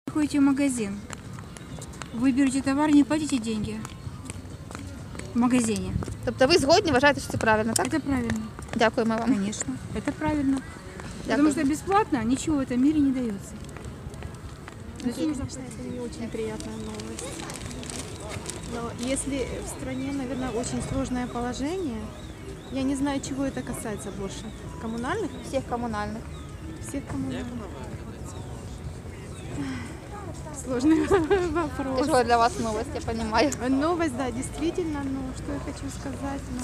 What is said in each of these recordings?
Приходите в магазин, вы берете товар, не платите деньги в магазине. Тобто ви згодні, вважаєте, що це правильно, так? Это правильно, Дякуємо вам. конечно, это правильно. Потому Дякую. что бесплатно ничего в этом мире не дается. Зачем нужно Конечно, это не очень приятная новость. Но если в стране, наверное, очень сложное положение, я не знаю, чего это касается больше. Коммунальных? Всіх комунальних. Всех коммунальных. Сложный вопрос. Тяжела для вас новость, я розумію. Новость, да, действительно, но что я хочу сказать, ну,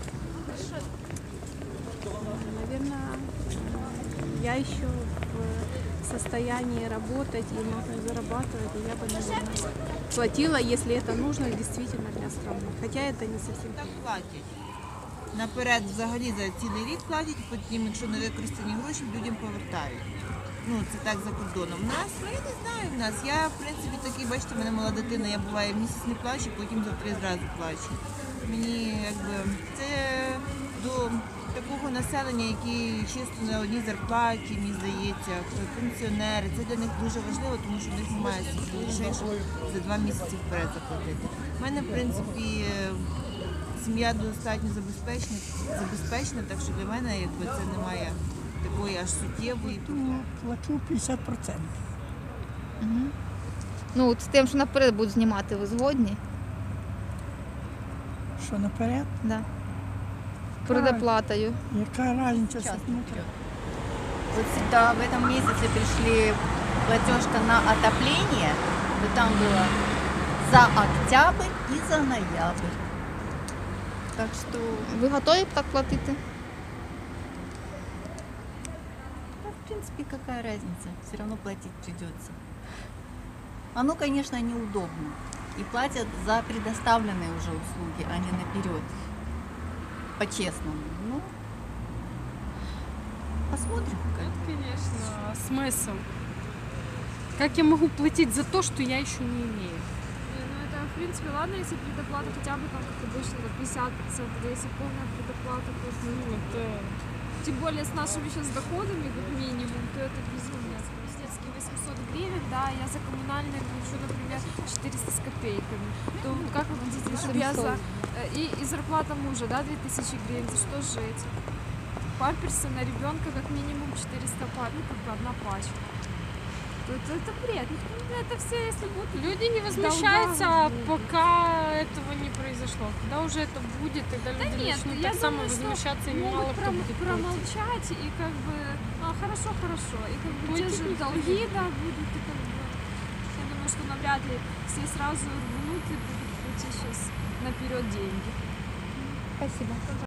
наверное, я еще в состоянии работать и могу зарабатывать, и я бы, наверное, платила, если это нужно действительно для страны. Хотя это не совсем. Так платять. Наперед взагалі за цілий рік платять, потім, якщо не використані гроші, людям повертають. Ну, це так за кордоном. У нас, ну я не знаю, в нас. Я, в принципі, такий, бачите, в мене мала дитина, я буває місяць не плачу, потім за 3 зразу плачу. Мені, якби, це до такого населення, які чисто на одній зарплаті, мені здається, пенсіонери. Це для них дуже важливо, тому що в них немає стільки грошей, щоб за 2 місяці вперед заплатити. У мене, в принципі, сім'я достатньо забезпечена, так що для мене, якби, це немає такої аж суттєвої. Плачу 50%. Ну, от з тим, що наперед будуть знімати, ви згодні? Що наперед? Да. Предоплатою. Яка різниця? Вот сюда в этом месяце пришли платежка на отопление, вот там было за октябрь и за ноябрь. Так что, Ви готові так платити? ну, в принципе, какая разница, все равно платить придется. Оно, конечно, неудобно. И платят за предоставленные уже услуги, а не наперед. По-честному. Ну, посмотрим. Конечно, смысл. Как я могу платить за то, что я еще не имею? Ну это, в принципе, ладно, если предоплата хотя бы там, как обычно, на 50%, если полная предоплата, то тем более с нашими сейчас доходами, как минимум, то это безумие. Детские 800 гривен, да, я за коммунальные получу, например, 400 с копейками. То как вы хотите, чтобы я за... И зарплата мужа, да, 2000 гривен, за что жить? Памперсы на ребенка как минимум 400 пар, ну, как бы одна пачка. Это бред. Это все, если будут... Люди не возмущаются, пока этого не произошло. Когда уже это будет, тогда люди нет, начнут я так само думаю, что возмущаться, и мало могут кто будет против. промолчать и как бы, хорошо, и как бы те же долги, да, будут, и как бы, я думаю, что навряд ли все сразу рванут и будут платить сейчас наперед деньги. Спасибо.